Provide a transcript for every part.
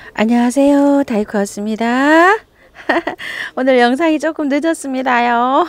안녕하세요, 다이코였습니다. 오늘 영상이 조금 늦었습니다요.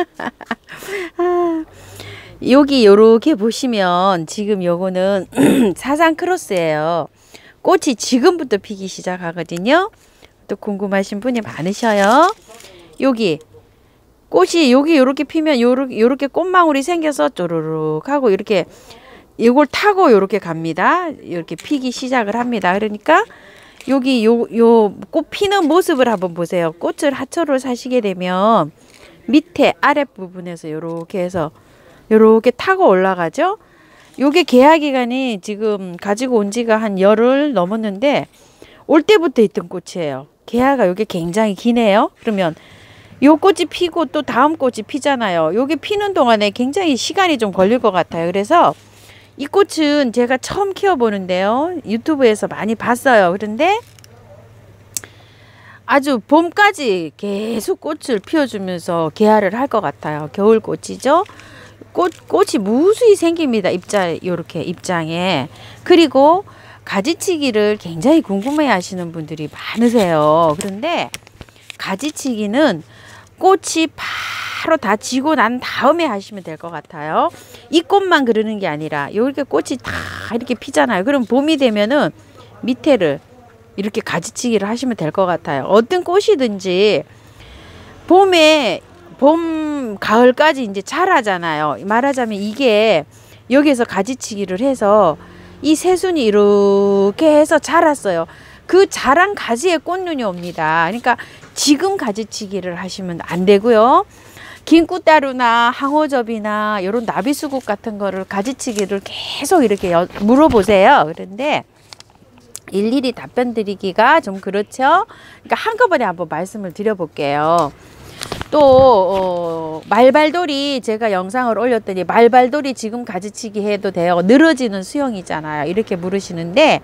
여기 요렇게 보시면 지금 요거는 사상 크로스예요. 꽃이 지금부터 피기 시작하거든요. 또 궁금하신 분이 많으셔요. 여기 꽃이 여기 요렇게 피면 요렇게 꽃망울이 생겨서 쪼르륵 하고 이렇게 이걸 타고 요렇게 갑니다. 이렇게 피기 시작을 합니다. 그러니까 여기 요 꽃 피는 모습을 한번 보세요. 꽃을 하초를 사시게 되면 밑에 아랫부분에서 요렇게 해서 요렇게 타고 올라가죠. 요게 개화 기간이 지금 가지고 온 지가 한 열흘 넘었는데 올 때부터 있던 꽃이에요. 개화가 요게 굉장히 기네요. 그러면 요 꽃이 피고 또 다음 꽃이 피잖아요. 요게 피는 동안에 굉장히 시간이 좀 걸릴 것 같아요. 그래서 이 꽃은 제가 처음 키워보는데요. 유튜브에서 많이 봤어요. 그런데 아주 봄까지 계속 꽃을 피워주면서 개화를 할 것 같아요. 겨울꽃이죠. 꽃이 무수히 생깁니다. 요렇게 입장에. 그리고 가지치기를 굉장히 궁금해 하시는 분들이 많으세요. 그런데 가지치기는 꽃이 바로 다 지고 난 다음에 하시면 될 것 같아요. 이 꽃만 그러는 게 아니라 이렇게 꽃이 다 이렇게 피잖아요. 그럼 봄이 되면은 밑에를 이렇게 가지치기를 하시면 될 것 같아요. 어떤 꽃이든지 봄, 가을까지 이제 자라잖아요. 말하자면 이게 여기에서 가지치기를 해서 이 새순이 이렇게 해서 자랐어요. 그 자란 가지에 꽃눈이 옵니다. 그러니까 지금 가지치기를 하시면 안 되고요. 긴꽃다루나 항호접이나 이런 나비수국 같은 거를 가지치기를 계속 이렇게 물어보세요. 그런데 일일이 답변 드리기가 좀 그렇죠. 그러니까 한꺼번에 한번 말씀을 드려볼게요. 또 말발돌이 제가 영상을 올렸더니 말발돌이 지금 가지치기 해도 돼요. 늘어지는 수영이잖아요. 이렇게 물으시는데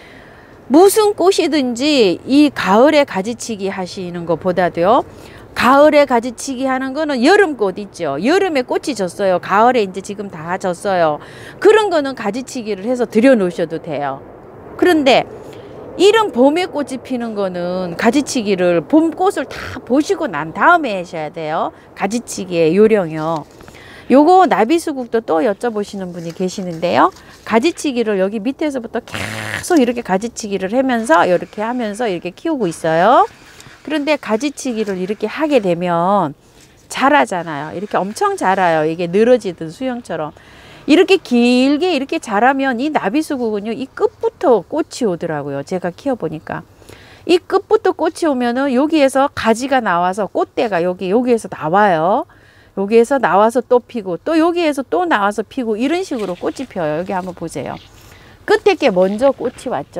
무슨 꽃이든지 이 가을에 가지치기 하시는 것보다도요. 가을에 가지치기 하는 거는 여름꽃 있죠. 여름에 꽃이 졌어요. 가을에 이제 지금 다 졌어요. 그런 거는 가지치기를 해서 들여 놓으셔도 돼요. 그런데 이런 봄에 꽃이 피는 거는 가지치기를 봄꽃을 다 보시고 난 다음에 하셔야 돼요. 가지치기의 요령이요. 요거 나비수국도 또 여쭤보시는 분이 계시는데요. 가지치기를 여기 밑에서부터 계속 이렇게 가지치기를 하면서 이렇게 키우고 있어요. 그런데 가지치기를 이렇게 하게 되면 자라잖아요. 이렇게 엄청 자라요. 이게 늘어지던 수영처럼. 이렇게 길게 이렇게 자라면 이 나비수국은요, 이 끝부터 꽃이 오더라고요. 제가 키워보니까. 이 끝부터 꽃이 오면은 여기에서 가지가 나와서 꽃대가 여기에서 나와요. 여기에서 나와서 또 피고 또 여기에서 또 나와서 피고 이런 식으로 꽃이 펴요. 여기 한번 보세요. 끝에 게 먼저 꽃이 왔죠.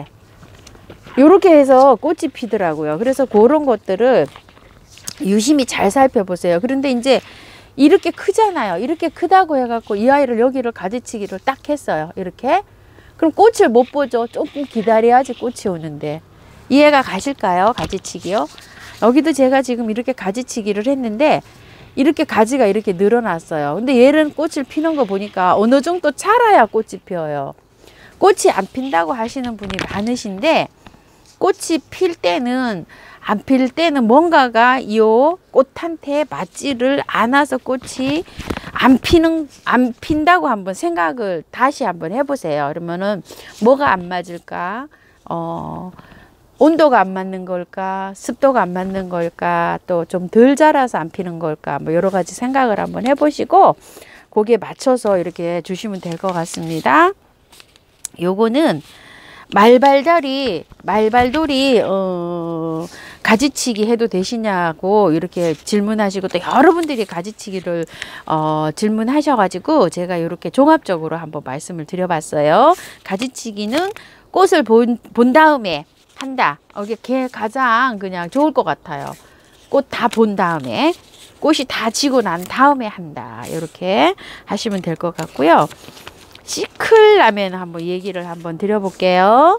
이렇게 해서 꽃이 피더라고요. 그래서 그런 것들을 유심히 잘 살펴보세요. 그런데 이제 이렇게 크잖아요. 이렇게 크다고 해갖고 이 아이를 여기를 가지치기를 딱 했어요. 이렇게. 그럼 꽃을 못 보죠. 조금 기다려야지 꽃이 오는데. 이해가 가실까요? 가지치기요. 여기도 제가 지금 이렇게 가지치기를 했는데 이렇게 가지가 이렇게 늘어났어요. 근데 얘는 꽃을 피는 거 보니까 어느 정도 자라야 꽃이 피어요. 꽃이 안 핀다고 하시는 분이 많으신데 꽃이 필 때는 안 필 때는 뭔가가 이 꽃한테 맞지를 않아서 꽃이 안 핀다고 한번 생각을 다시 한번 해보세요. 그러면은 뭐가 안 맞을까? 온도가 안 맞는 걸까? 습도가 안 맞는 걸까? 또 좀 덜 자라서 안 피는 걸까? 뭐 여러 가지 생각을 한번 해보시고 거기에 맞춰서 이렇게 주시면 될 것 같습니다. 요거는 말발돌이 가지치기 해도 되시냐고 이렇게 질문하시고 또 여러분들이 가지치기를 질문하셔가지고 제가 이렇게 종합적으로 한번 말씀을 드려봤어요. 가지치기는 꽃을 본 다음에 한다. 이게 가장 그냥 좋을 것 같아요. 꽃 다 본 다음에 꽃이 다 지고 난 다음에 한다. 이렇게 하시면 될 것 같고요. 시클라멘 한번 얘기를 한번 드려볼게요.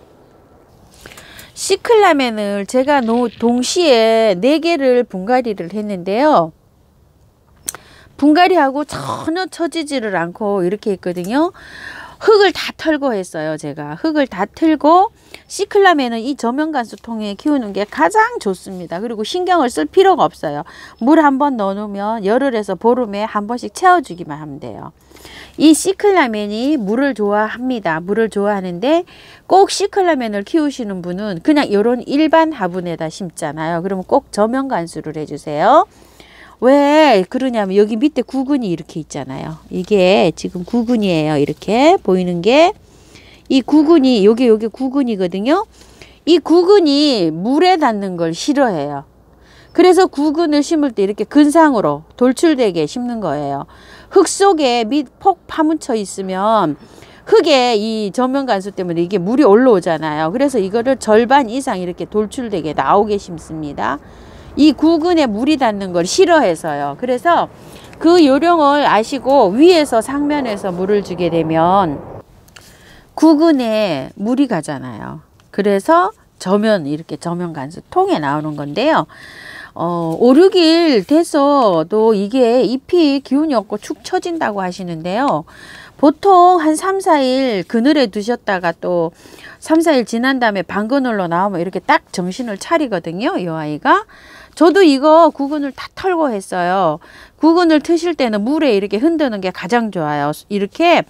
시클라멘을 제가 동시에 4개를 분갈이를 했는데요. 분갈이하고 전혀 처지지를 않고 이렇게 있거든요. 흙을 다 털고 했어요. 제가 흙을 다 틀고 시클라멘은 이 저면간수통에 키우는 게 가장 좋습니다. 그리고 신경을 쓸 필요가 없어요. 물 한번 넣어놓으면 열흘에서 보름에 한 번씩 채워주기만 하면 돼요. 이 시클라멘이 물을 좋아합니다. 물을 좋아하는데 꼭 시클라멘을 키우시는 분은 그냥 이런 일반 화분에다 심잖아요. 그러면 꼭 저면간수를 해주세요. 왜 그러냐면 여기 밑에 구근이 이렇게 있잖아요. 이게 지금 구근이에요. 이렇게 보이는 게 이 구근이 요게 구근이거든요. 이 구근이 물에 닿는 걸 싫어해요. 그래서 구근을 심을 때 이렇게 근상으로 돌출되게 심는 거예요. 흙 속에 폭 파묻혀 있으면 흙에 이 저면간수 때문에 이게 물이 올라오잖아요. 그래서 이거를 절반 이상 이렇게 돌출되게 나오게 심습니다. 이 구근에 물이 닿는 걸 싫어해서요. 그래서 그 요령을 아시고 위에서 상면에서 물을 주게 되면 구근에 물이 가잖아요. 그래서 이렇게 저면간수 통에 나오는 건데요. 5, 6일 돼서도 이게 잎이 기운이 없고 축 처진다고 하시는데요. 보통 한 3, 4일 그늘에 두셨다가 또 3, 4일 지난 다음에 방그늘로 나오면 이렇게 딱 정신을 차리거든요. 이 아이가. 저도 이거 구근을 다 털고 했어요. 구근을 트실 때는 물에 이렇게 흔드는 게 가장 좋아요. 이렇게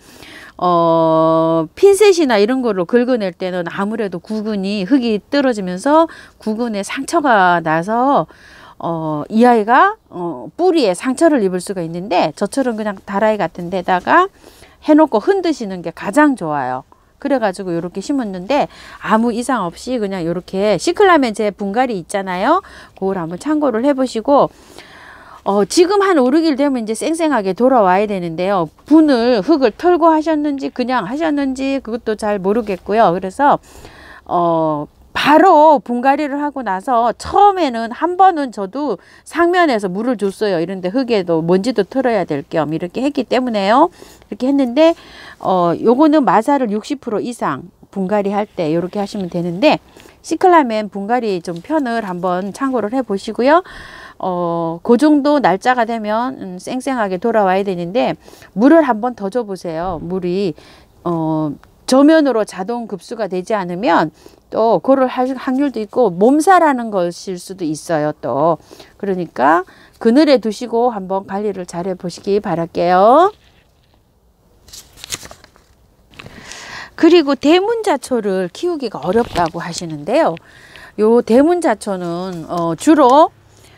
핀셋이나 이런 걸로 긁어낼 때는 아무래도 구근이 흙이 떨어지면서 구근에 상처가 나서 이 아이가 뿌리에 상처를 입을 수가 있는데 저처럼 그냥 다라이 같은 데다가 해놓고 흔드시는 게 가장 좋아요. 그래가지고 이렇게 심었는데 아무 이상 없이 그냥 이렇게 시클라멘 제 분갈이 있잖아요. 그걸 한번 참고를 해보시고 지금 한 5, 6일 되면 이제 쌩쌩하게 돌아와야 되는데요. 흙을 털고 하셨는지 그냥 하셨는지 그것도 잘 모르겠고요. 그래서 바로 분갈이를 하고 나서 처음에는 한 번은 저도 상면에서 물을 줬어요. 이런데 흙에도 먼지도 털어야 될 겸 이렇게 했기 때문에요. 이렇게 했는데 요거는 마사를 60% 이상 분갈이 할 때 이렇게 하시면 되는데 시클라멘 분갈이 좀 편을 한번 참고를 해 보시고요. 그 정도 날짜가 되면 쌩쌩하게 돌아와야 되는데 물을 한번 더 줘보세요. 물이 저면으로 자동 급수가 되지 않으면 또 그럴 확률도 있고 몸살하는 것일 수도 있어요. 또 그러니까 그늘에 두시고 한번 관리를 잘 해보시기 바랄게요. 그리고 대문자초를 키우기가 어렵다고 하시는데요. 요 대문자초는 주로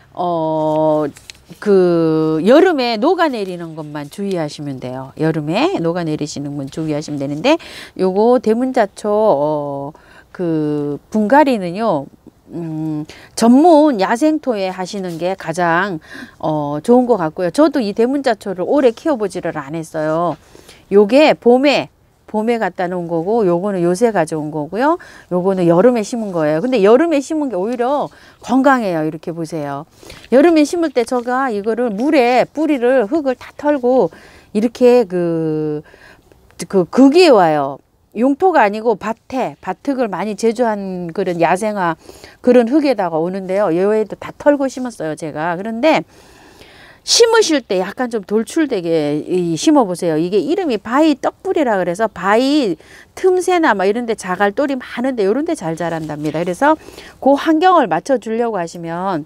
여름에 녹아내리는 것만 주의하시면 돼요. 여름에 녹아내리시는 분 주의하시면 되는데 요거 대문자초 분갈이는요. 전문 야생토에 하시는 게 가장 좋은 것 같고요. 저도 이 대문자초를 오래 키워보지를 안 했어요. 요게 봄에 갖다 놓은 거고 요거는 요새 가져온 거고요. 요거는 여름에 심은 거예요. 근데 여름에 심은 게 오히려 건강해요. 이렇게 보세요. 여름에 심을 때 제가 이거를 물에 뿌리를 흙을 다 털고 이렇게 그게 와요. 용토가 아니고 밭흙을 많이 제조한 그런 야생화 그런 흙에다가 오는데요. 얘도 다 털고 심었어요. 제가. 그런데 심으실 때 약간 좀 돌출되게 심어 보세요. 이게 이름이 바위 떡불이라 그래서 바위 틈새나 막 이런 데 자갈돌이 많은데 이런 데 잘 자란답니다. 그래서 그 환경을 맞춰 주려고 하시면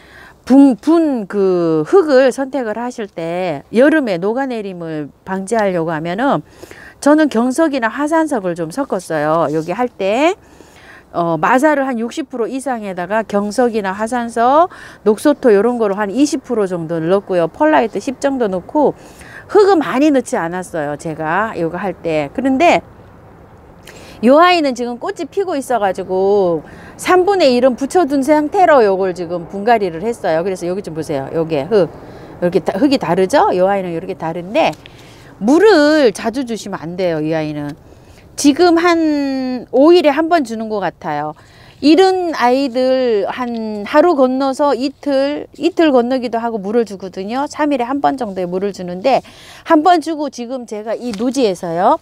그 흙을 선택을 하실 때 여름에 녹아내림을 방지하려고 하면은 저는 경석이나 화산석을 좀 섞었어요. 여기 할 때. 마사를 한 60% 이상에다가 경석이나 화산석, 녹소토 이런 거로 한 20% 정도 넣었고요. 펄라이트 10 정도 넣고 흙은 많이 넣지 않았어요. 제가 이거 할 때. 그런데 요 아이는 지금 꽃이 피고 있어가지고 3분의 1은 붙여둔 상태로 요걸 지금 분갈이를 했어요. 그래서 여기 좀 보세요. 요게 이렇게 흙이 다르죠? 요 아이는 이렇게 다른데 물을 자주 주시면 안 돼요. 이 아이는. 지금 한 5일에 한 번 주는 것 같아요. 이런 아이들 한 하루 건너서 이틀 건너기도 하고 물을 주거든요. 3일에 한 번 정도의 물을 주는데 한 번 주고 지금 제가 이 노지에서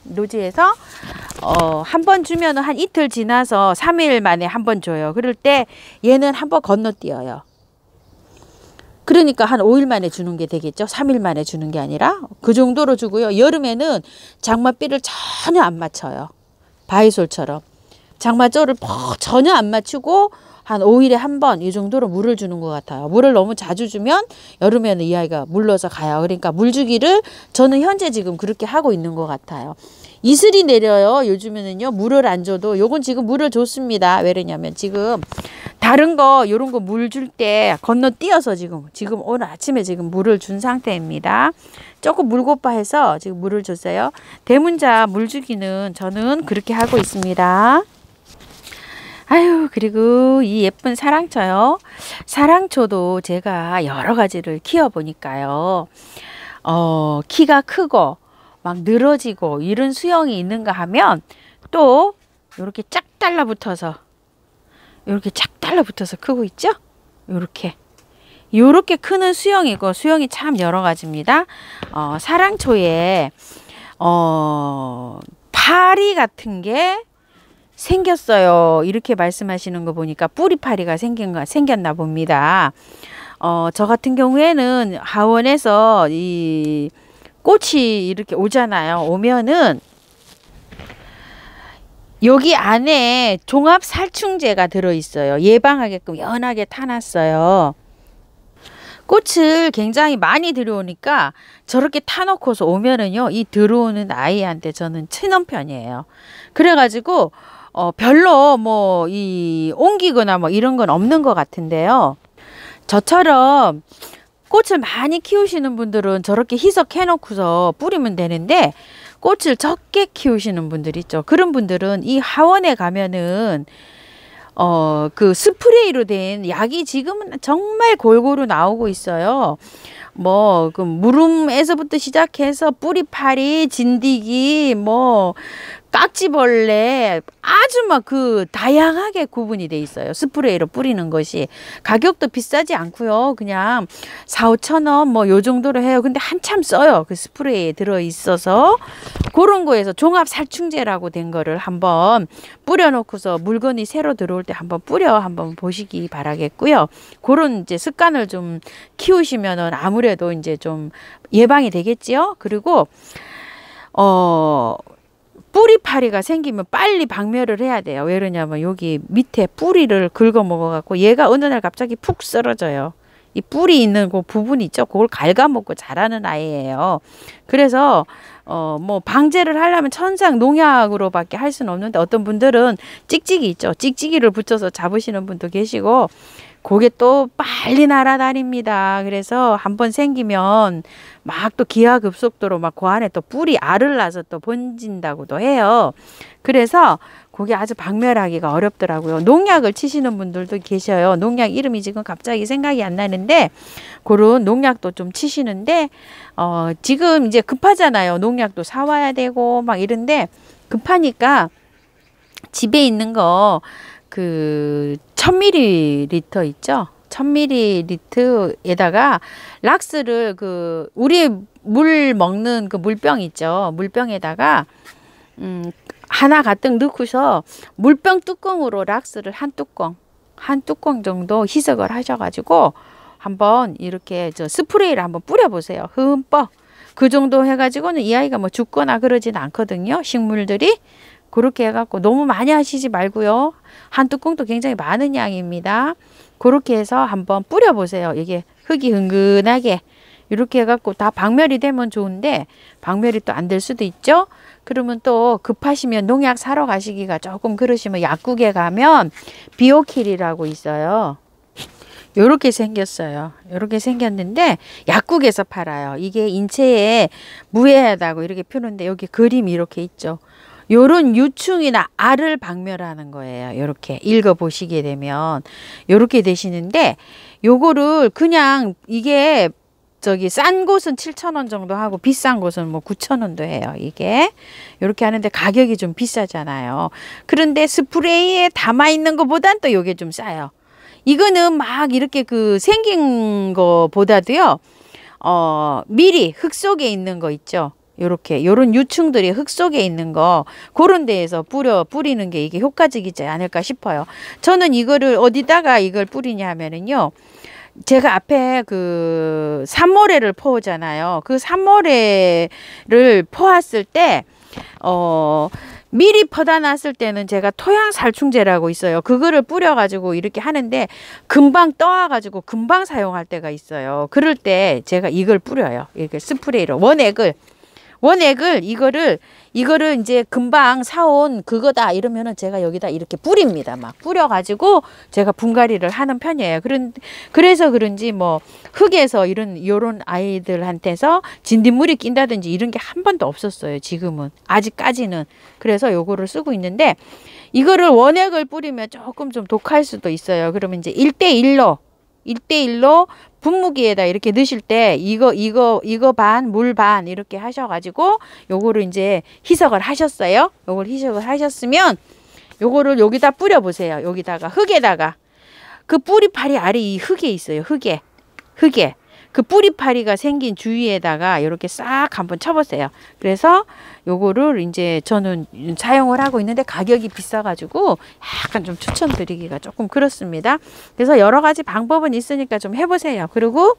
한 번 주면 한 이틀 지나서 3일 만에 한 번 줘요. 그럴 때 얘는 한 번 건너뛰어요. 그러니까 한 5일 만에 주는 게 되겠죠. 3일 만에 주는 게 아니라 그 정도로 주고요. 여름에는 장맛비를 전혀 안 맞춰요. 바이솔처럼. 장마철을 전혀 안 맞추고 한 5일에 한 번 이 정도로 물을 주는 것 같아요. 물을 너무 자주 주면 여름에는 이 아이가 물러서 가요. 그러니까 물 주기를 저는 현재 지금 그렇게 하고 있는 것 같아요. 이슬이 내려요. 요즘에는요. 물을 안 줘도 요건 지금 물을 줬습니다. 왜 그러냐면 지금 다른 거 요런 거 물 줄 때 건너뛰어서 지금 오늘 아침에 지금 물을 준 상태입니다. 조금 물고파 해서 지금 물을 줬어요. 대문자 물 주기는 저는 그렇게 하고 있습니다. 아유, 그리고 이 예쁜 사랑초요. 사랑초도 제가 여러 가지를 키워보니까요. 키가 크고 막 늘어지고 이런 수영이 있는가 하면 또 이렇게 쫙 달라붙어서 크고 있죠? 요렇게 크는 수영이고 수영이 참 여러 가지입니다. 사랑초에 파리 같은 게 생겼어요. 이렇게 말씀하시는 거 보니까 뿌리파리가 생겼나 봅니다. 저 같은 경우에는 하원에서 이 꽃이 이렇게 오잖아요. 오면은 여기 안에 종합 살충제가 들어있어요. 예방하게끔 연하게 타놨어요. 꽃을 굉장히 많이 들여오니까 저렇게 타놓고서 오면은요, 이 들어오는 아이한테 저는 치는 편이에요. 그래가지고 별로 뭐 이 옮기거나 뭐 이런 건 없는 것 같은데요. 저처럼 꽃을 많이 키우시는 분들은 저렇게 희석해 놓고서 뿌리면 되는데, 꽃을 적게 키우시는 분들 있죠. 그런 분들은 이 하원에 가면은 그 스프레이로 된 약이 지금은 정말 골고루 나오고 있어요. 뭐 그 무름에서부터 시작해서 뿌리파리, 진드기, 뭐 깍지벌레, 아주 막 그 다양하게 구분이 돼 있어요. 스프레이로 뿌리는 것이. 가격도 비싸지 않고요. 그냥 4-5천 원 뭐 요 정도로 해요. 근데 한참 써요. 그 스프레이에 들어 있어서. 그런 거에서 종합 살충제라고 된 거를 한번 뿌려 놓고서 물건이 새로 들어올 때 한번 한번 보시기 바라겠고요. 그런 이제 습관을 좀 키우시면은 아무래도 이제 좀 예방이 되겠지요. 그리고 뿌리파리가 생기면 빨리 박멸을 해야 돼요. 왜 그러냐면 여기 밑에 뿌리를 긁어 먹어갖고 얘가 어느 날 갑자기 푹 쓰러져요. 이 뿌리 있는 그 부분 있죠. 그걸 갉아먹고 자라는 아이예요. 그래서 뭐 방제를 하려면 천상 농약으로밖에 할 수는 없는데, 어떤 분들은 찍찍이 있죠. 찍찍이를 붙여서 잡으시는 분도 계시고, 그게 또 빨리 날아다닙니다. 그래서 한번 생기면 막 또 기하급속도로 막 그 안에 또 뿌리 알을 낳아서 또 번진다고도 해요. 그래서 그게 아주 박멸하기가 어렵더라고요. 농약을 치시는 분들도 계셔요. 농약 이름이 지금 갑자기 생각이 안 나는데, 그런 농약도 좀 치시는데, 지금 이제 급하잖아요. 농약도 사와야 되고 막 이런데, 급하니까 집에 있는 거 그 1000ml 있죠. 1000ml에다가 락스를 그 우리 물 먹는 그 물병 있죠. 물병에다가 하나 가득 넣고서 물병 뚜껑으로 락스를 한 뚜껑 정도 희석을 하셔가지고 한번 이렇게 스프레이를 한번 뿌려보세요. 흠뻑. 그 정도 해가지고는 이 아이가 뭐 죽거나 그러진 않거든요. 식물들이. 그렇게 해갖고 너무 많이 하시지 말고요. 한 뚜껑도 굉장히 많은 양입니다. 그렇게 해서 한번 뿌려보세요. 이게 흙이 은근하게 이렇게 해갖고 다 박멸이 되면 좋은데, 박멸이 또 안 될 수도 있죠. 그러면 또 급하시면 농약 사러 가시기가 조금 그러시면 약국에 가면 비오킬이라고 있어요. 요렇게 생겼어요. 요렇게 생겼는데 약국에서 팔아요. 이게 인체에 무해하다고 이렇게 표현인데, 여기 그림이 이렇게 있죠. 요런 유충이나 알을 박멸하는 거예요. 요렇게 읽어보시게 되면 요렇게 되시는데, 요거를 그냥 이게 싼 곳은 7,000원 정도 하고 비싼 곳은 뭐 9,000원도 해요. 이게 요렇게 하는데 가격이 좀 비싸잖아요. 그런데 스프레이에 담아 있는 것보단 또 요게 좀 싸요. 이거는 막 이렇게 그 생긴 거보다도요, 미리 흙 속에 있는 거 있죠. 요렇게 요런 유충들이 흙 속에 있는 거, 그런 데에서 뿌리는 게 이게 효과적이지 않을까 싶어요. 저는 이거를 어디다가 이걸 뿌리냐 하면은요, 제가 앞에 그 산모래를 퍼오잖아요. 그 산모래를 퍼왔을 때 미리 퍼다 놨을 때는 제가 토양살충제라고 있어요. 그거를 뿌려가지고 이렇게 하는데 금방 떠와가지고 금방 사용할 때가 있어요. 그럴 때 제가 이걸 뿌려요. 이렇게 스프레이로 원액을 이거를 이제 금방 사온 그거다 이러면은 제가 여기다 이렇게 뿌립니다. 막 뿌려가지고 제가 분갈이를 하는 편이에요. 그래서 그런지 뭐 흙에서 요런 아이들한테서 진딧물이 낀다든지 이런 게 한 번도 없었어요. 지금은 아직까지는. 그래서 요거를 쓰고 있는데 이거를 원액을 뿌리면 조금 좀 독할 수도 있어요. 그러면 이제 1대1로 분무기에다 이렇게 넣으실 때 이거 반, 물 반 이렇게 하셔가지고 요거를 이제 희석을 하셨어요. 요걸 희석을 하셨으면 요거를 여기다 뿌려보세요. 여기다가 흙에다가 그 뿌리파리 아래 이 흙에 있어요. 흙에 그 뿌리파리가 생긴 주위에다가 이렇게 싹 한번 쳐보세요. 그래서 요거를 이제 저는 사용을 하고 있는데 가격이 비싸가지고 약간 좀 추천드리기가 조금 그렇습니다. 그래서 여러 가지 방법은 있으니까 좀 해보세요. 그리고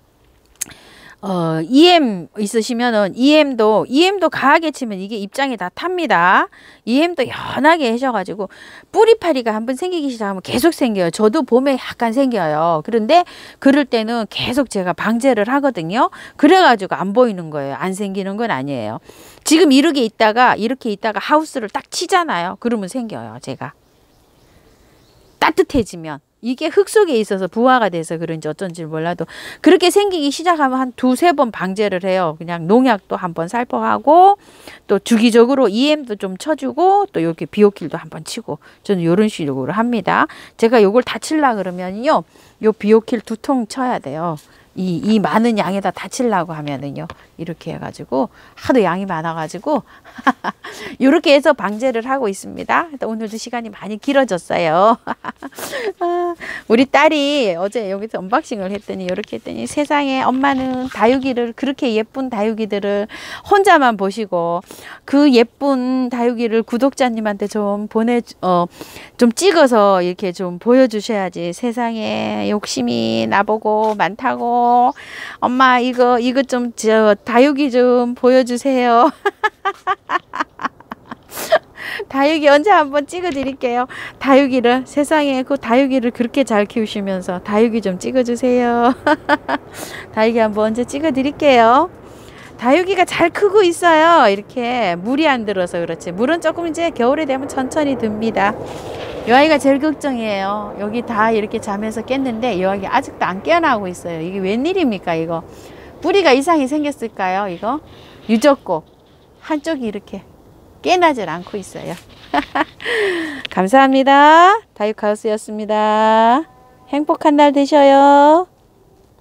EM 있으시면은 EM도 강하게 치면 이게 입장이 다 탑니다. EM도 연하게 하셔가지고 뿌리파리가 한번 생기기 시작하면 계속 생겨요. 저도 봄에 약간 생겨요. 그런데 그럴 때는 계속 제가 방제를 하거든요. 그래가지고 안 보이는 거예요. 안 생기는 건 아니에요. 지금 이렇게 있다가 하우스를 딱 치잖아요. 그러면 생겨요. 제가 따뜻해지면. 이게 흙 속에 있어서 부화가 돼서 그런지 어쩐지 몰라도 그렇게 생기기 시작하면 한 2-3번 방제를 해요. 그냥 농약도 한번 살포하고 또 주기적으로 EM도 좀 쳐주고 또 이렇게 비오킬도 한번 치고 저는 이런 식으로 합니다. 제가 요걸 다 칠라 그러면요. 요 비오킬 2통 쳐야 돼요. 이 많은 양에다 다 칠라고 하면은요. 이렇게 해가지고 하도 양이 많아가지고 이렇게 해서 방제를 하고 있습니다. 오늘도 시간이 많이 길어졌어요. 우리 딸이 어제 여기서 언박싱을 했더니 이렇게 했더니 세상에 엄마는 다육이를 그렇게 예쁜 다육이들을 혼자만 보시고 그 예쁜 다육이를 구독자님한테 좀 좀 찍어서 이렇게 좀 보여주셔야지. 세상에 욕심이 나보고 많다고. 엄마 이거 좀 다육이 좀 보여주세요. 다육이 언제 한번 찍어 드릴게요. 다육이를 세상에 그 다육이를 그렇게 잘 키우시면서 다육이 좀 찍어 주세요. 다육이 한번 언제 찍어 드릴게요. 다육이가 잘 크고 있어요. 이렇게 물이 안 들어서 그렇지. 물은 조금 이제 겨울에 되면 천천히 듭니다. 이 아이가 제일 걱정이에요. 여기 다 이렇게 잠에서 깼는데 이 아이가 아직도 안 깨어나고 있어요. 이게 웬일입니까 이거. 뿌리가 이상이 생겼을까요 이거. 유적고 한쪽이 이렇게 깨나질 않고 있어요. 감사합니다. 다육하우스였습니다. 행복한 날 되셔요.